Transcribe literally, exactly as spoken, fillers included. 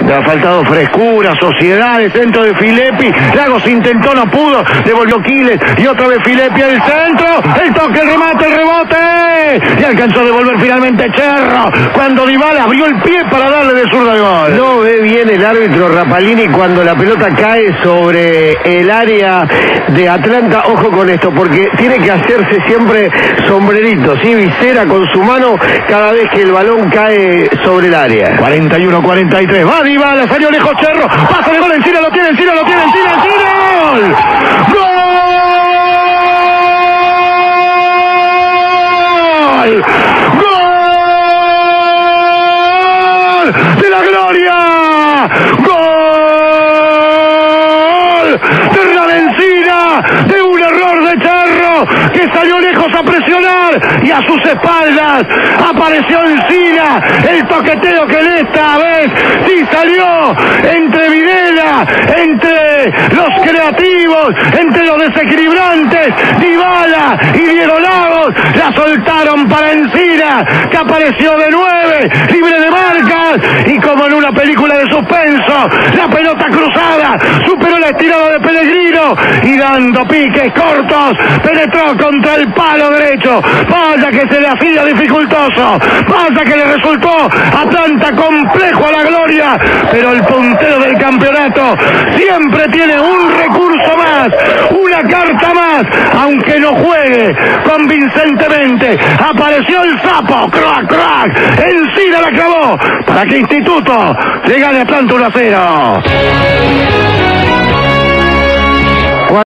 Le ha faltado frescura, sociedad, el centro de Filippi. Lagos intentó, no pudo. Devolvió Quiles y otra vez Filippi al centro. El toque, el remate, el rebote. Y alcanzó a devolver finalmente Cherro. Cuando Dybala abrió el pie para darle de zurda el gol. No ve bien el árbitro Rapalini cuando la pelota cae sobre el área de Atlanta. Ojo con esto, porque tiene que hacerse siempre sombrerito, ¿sí? Visera con su mano cada vez que el balón cae sobre el área. cuarenta y uno cuarenta y tres. Va Dybala, salió lejos Cherro. Pasa de gol, Encina lo tiene, Encina lo tiene, Encina, Encina. ¡Gol! ¡Gol! ¡Gol! ¡De la gloria! ¡Gol! ¡De Encina! ¡De un error de Cherro que salió lejos a presionar! Y a sus espaldas apareció Encina. El toqueteo que en esta vez sí salió entre Videla, entre los creativos, entre los desequilibrantes. Dybala y Diego Lagos la soltaron para Encina, que apareció de nueve, libre de marcas, y como en una película de suspenso, la pelota cruzada superó la estirada de Pellegrino y dando piques cortos penetró contra el palo derecho. Vaya que se le hacía dificultoso, vaya que le resultó a Atlanta complejo a la gloria, pero el puntero del campeonato siempre tiene un recurso más, una carta más, aunque no juegue convincentemente. Apareció el sapo, crack, crack, Encina la clavó para que Instituto le gane a Atlanta uno a cero.